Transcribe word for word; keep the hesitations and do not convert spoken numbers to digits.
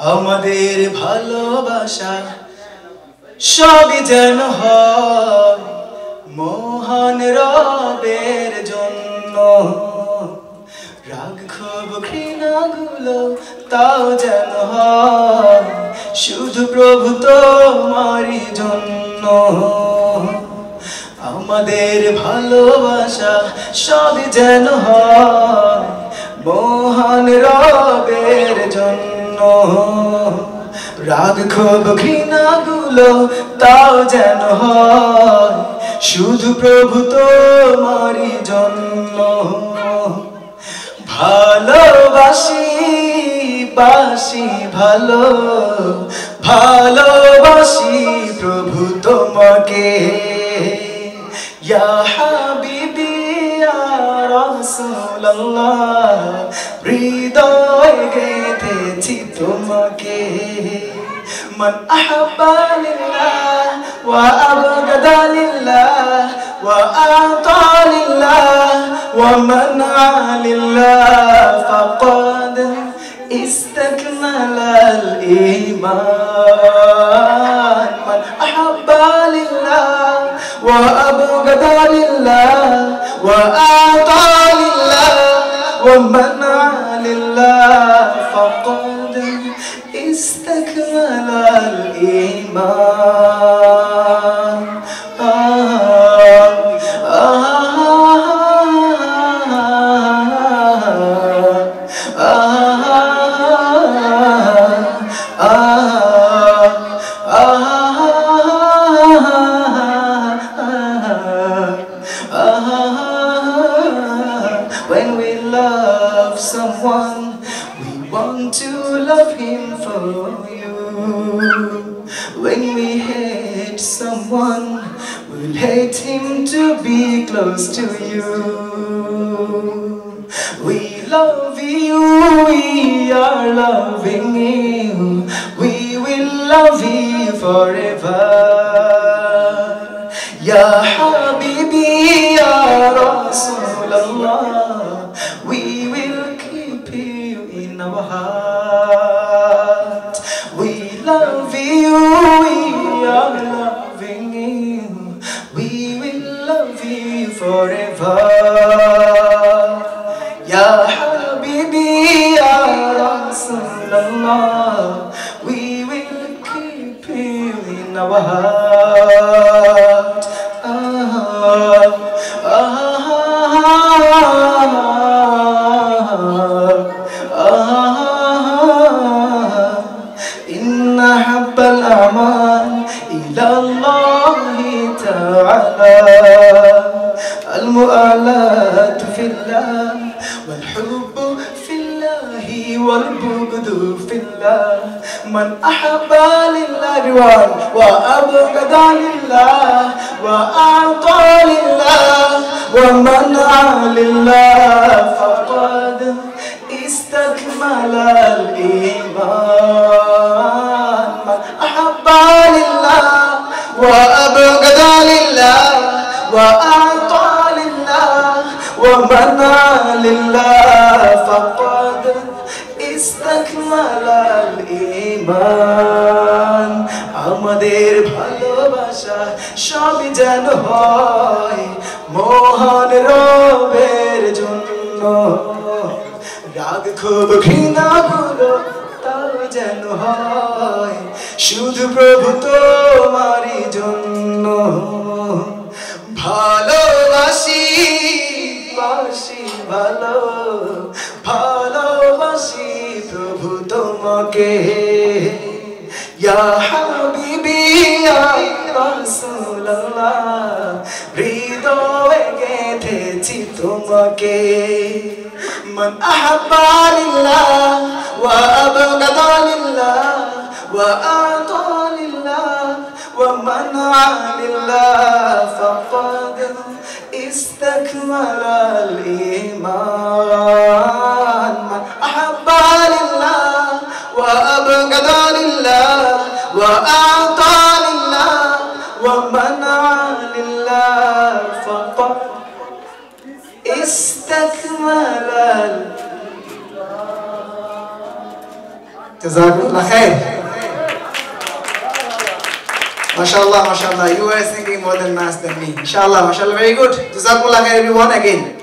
আমাদের ভালোবাসা সবই যেন হয় মহান রবের জন্য। রাগ ক্ষোভ ঘৃণাগুলো তাও যেন হয় শুধু প্রভু তোমারই জন্য। আমাদের ভালোবাসা সবই যেন হয় মহান রবের জন্য। রাগ ক্ষোভ ঘৃণাগুলো তাও যেন হয় শুধু প্রভু তোমারই জন্য। ভালোবাসি বাসি ভালো ভালোবাসি প্রভু তোমাকে। ইয়া হাবিবি ইয়া রাসূলুল্লাহ হৃদয়ে গেঁথেছি তোমাকে। মান আহাব্বা লিল্লাহ ওয়া আবগাদা লিল্লাহ ওয়া আতা লিল্লাহ ওয়া মানা লিল্লাহ ফাকাদ ইসতাকমালাল ঈমান। মান আহাব্বা লিল্লাহ ওয়া আবগাদা লিল্লাহ ওয়া আতা লিল্লাহ ওয়া মানা লিল্লাহ ফাকাদ ইসতাকমালাল ঈমান। When we love someone, we want to love him for you. When we hate someone, we'll hate him to be close to you. We love you, we are loving you. We will love you forever. Ya Habibi, Ya Rasulallah, we will keep you in our heart. We love you, we are loving you. We will love you forever. Ya Habibi, Ya Rasulallah, we will keep you in our heart. Ah, ah, Inna habbal a'mal ila Allahi ta'ala al-mu'alat fillah wal hubbu fillahi wal bughdu fillah. Man ahabba lillahi wa abghada lillah wa a'ta lillah wa man'a lillah faqad istakmala al-iman. Man ahabba lillah wa abghada lillah wa a'ta lillah wa man'a lillah faqad istakmala al-iman. আমাদের ভালোবাসা সবই যেন হয় মহান রবের জন্য। রাগ ক্ষোভ ঘৃণাগুলো তাও যেন হয় শুধু প্রভু তোমারই জন্য। ভালোবাসি বাসি ভালো ভালোবাসি প্রভু তোমাকে। ইয়া হাবিবি ইয়া রাসূলুল্লাহ হৃদয়ে গেঁথেছি তোমাকে। মান আহাব্বা লিল্লাহ ওয়া আবগাদা লিল্লাহ ওয়া আতা লিল্লাহ ওয়া মানা লিল্লাহ ফাকাদ istakmalal iman. Man ahabba lillah wa abghada lillah wa a'ta lillah wa mana lillah faqad istakmalal Jazakumullah khair. MashaAllah, MashaAllah. You are singing more than mass than me. Inshallah, MashaAllah. Very good. Jazakumullah khair everyone again.